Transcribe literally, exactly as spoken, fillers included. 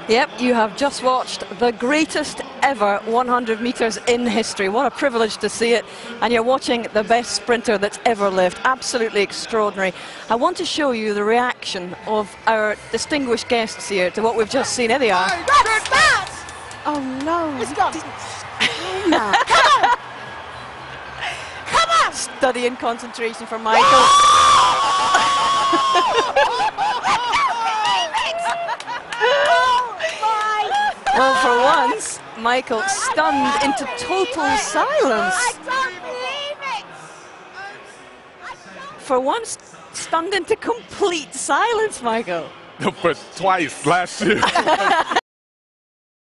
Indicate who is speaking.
Speaker 1: Yep, you have just watched the greatest ever one hundred metres in history. What a privilege to see it. And you're watching the best sprinter that's ever lived. Absolutely extraordinary. I want to show you the reaction of our distinguished guests here to what we've just seen. Here they are.
Speaker 2: Oh no.
Speaker 3: It's gone.
Speaker 2: Come on. Come on.
Speaker 1: Studying concentration for Michael. Well, for once, Michael stunned into total silence. For once, stunned into complete silence, Michael.
Speaker 4: But twice last year.